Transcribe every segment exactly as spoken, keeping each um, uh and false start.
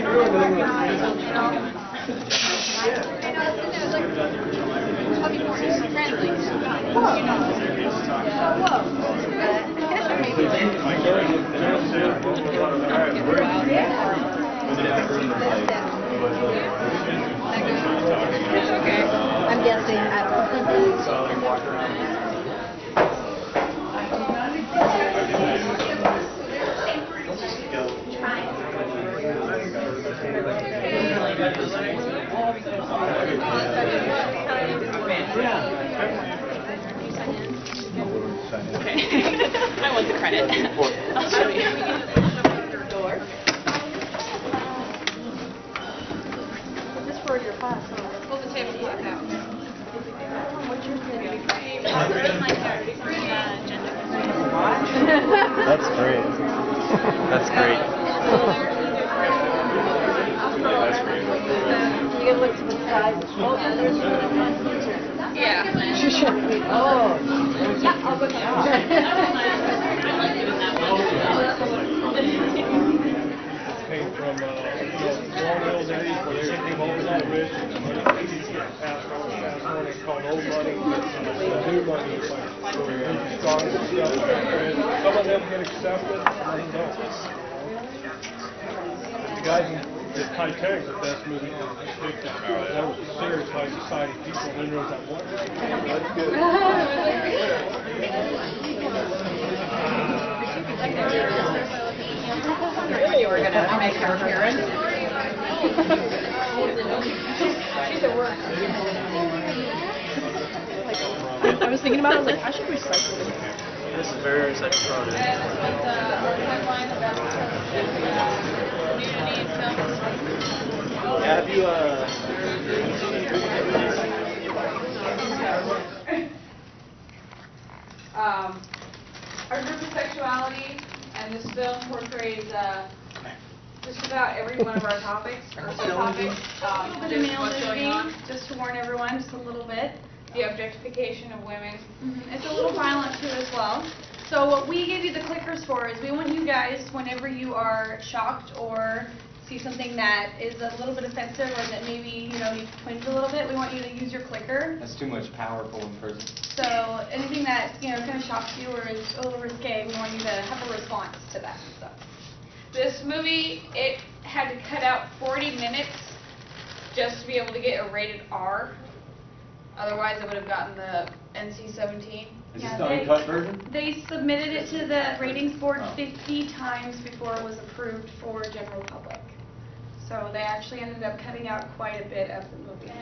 Okay. I'm guessing. I don't know. Okay. I want the credit. I'll show you. This for your class, huh? Pull the table cloth out. What's your grade? That's great. That's great. That's great. You can look to the side. Oh, and there's one teacher. Yeah. Oh. Yeah, I'll go down. Came from, uh, you know, colonial days where they came over that rich and money passed on, passed on. It's called old money. The new money is like strong and stuff. And some of them get accepted, some of them don't. The guys in the Titanic, the best movie was depicted. That was serious high society people. And then there was that one. That's good. You were going to make her appearance. She's at work. I was thinking about it, I was like, I should recycle this. This is very recycled product. Have you, uh... Um, our group of sexuality and this film portrays uh, just about every one of our topics or subtopics. Um, just what's going on. Just to warn everyone, just a little bit. The objectification of women. Mm-hmm. It's a little violent too as well. So what we give you the clickers for is we want you guys, whenever you are shocked or see something that is a little bit offensive or that maybe, you know, you twinge a little bit, we want you to use your clicker. That's too much powerful in person. So anything that, you know, kind of shocks you or is a little risque, we want you to have a response to that. So this movie, it had to cut out forty minutes just to be able to get a rated R. Otherwise, it would have gotten the N C seventeen. Is Yeah, this the they- uncut version? They submitted it to the ratings board fifty times before it was approved for general public. So they actually ended up cutting out quite a bit of the movie.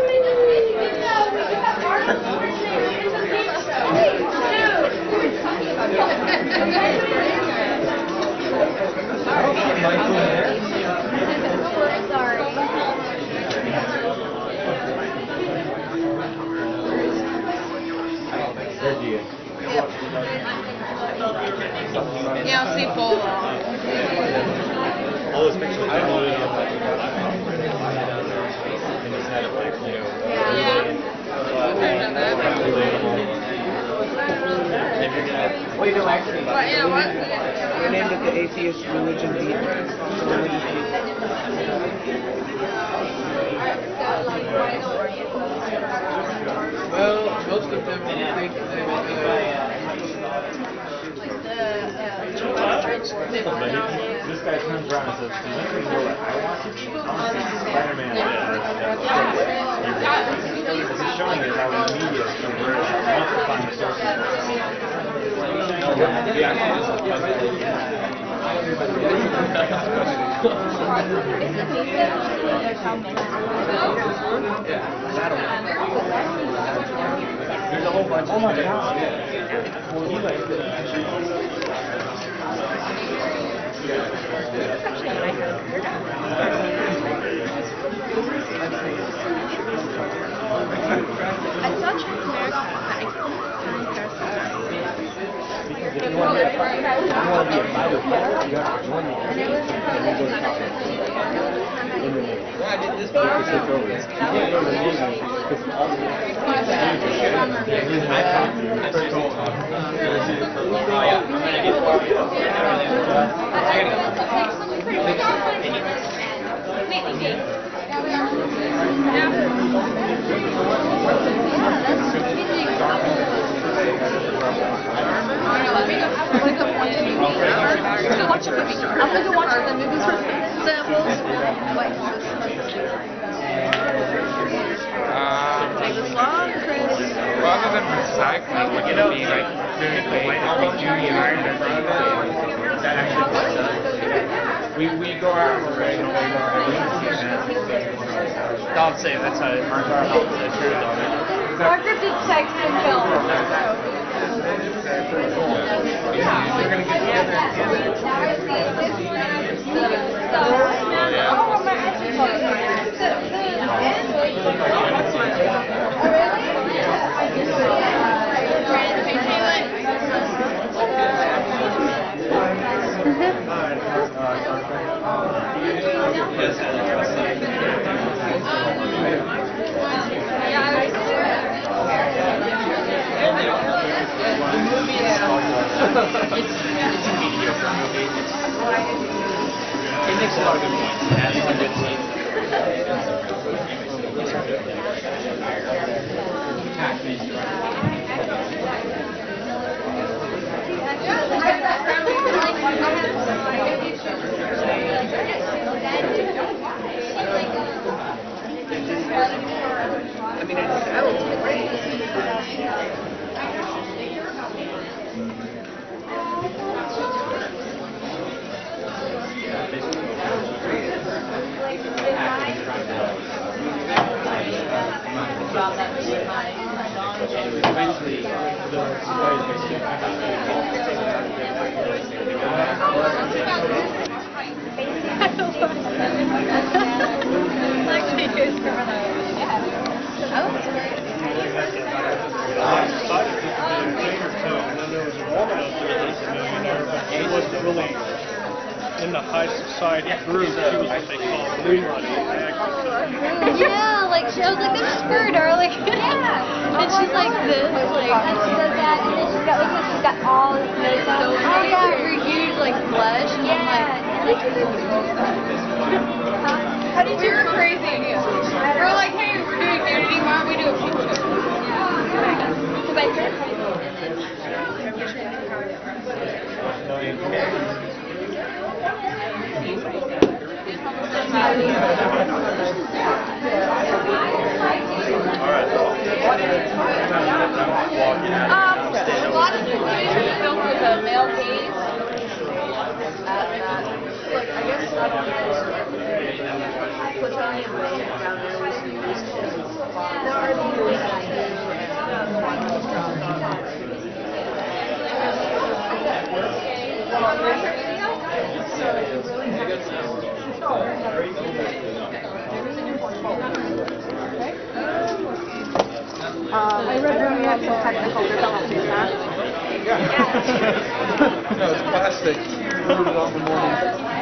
Sorry. Yeah, I'll see full. All those pictures I loaded on like and just had it like, you know, Yeah. Well, you know, actually, What, yeah, what? we named it the Atheist Religion Beat. Religious Beat. Well, most of them think they will be this guy turns around and says, "Do you know what I want to be? I want to be Spider-Man." Because he's showing us how the media is converted amplifying social. There's a whole bunch. Oh my God! Well, he likes it. I saw Transamerica, but I couldn't find Because if you want to be a fighter, you want to be a fighter, you have to join the army and then go to college. Yeah, I did this You have to take over. You can't go to the Navy because all the Go watch a movie. I'm gonna go watch the movies for samples. Like, Um, take this long, Chris. well, other than recycling, which would be like really big, we do yard and that actually puts us. We, we go out and we're going to Don't say that's how our car helps the truth on it. Parker did text and film. We're going to get together It makes a lot of good points. It has some good scenes. I mean, it sounds great. She wasn't really in the high society group. She was what they call blue money. Yeah, like she, I was like, this is her, darling. Yeah. And she's like this, like, and she does that, and then she's got, look, she's got all this makeup. So oh yeah, her huge like blush. And yeah. I'm like, How did you? We're crazy. We're like, hey, we're doing nudity. Why don't we do a picture? Because I said. Um, a lot of the movies we filmed with a male gaze. And, uh, like, I guess I don't know. Plutonium down there was used to. There are these Um, I read room you have some technical difficulties, huh? No, it's plastic. Put it on the morning.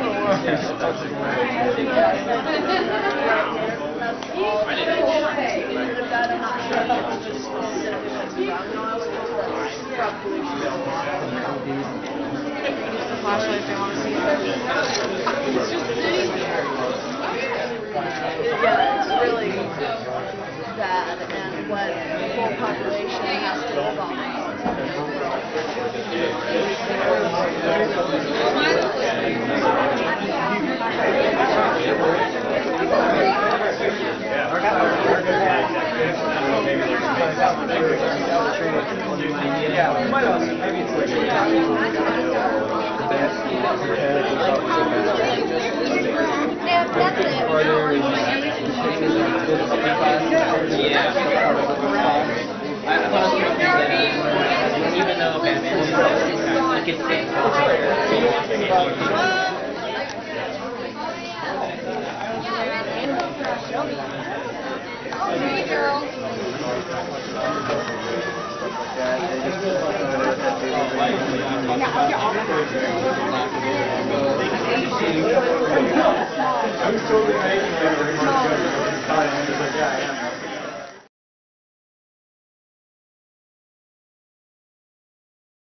Flashlight if they want to see it. yeah, it's really bad, and what the whole population has to live on. Yeah, we might also, maybe it's like Yeah, that's it. yeah. Even though Batman's I could think Hey, girls. I was totally making it.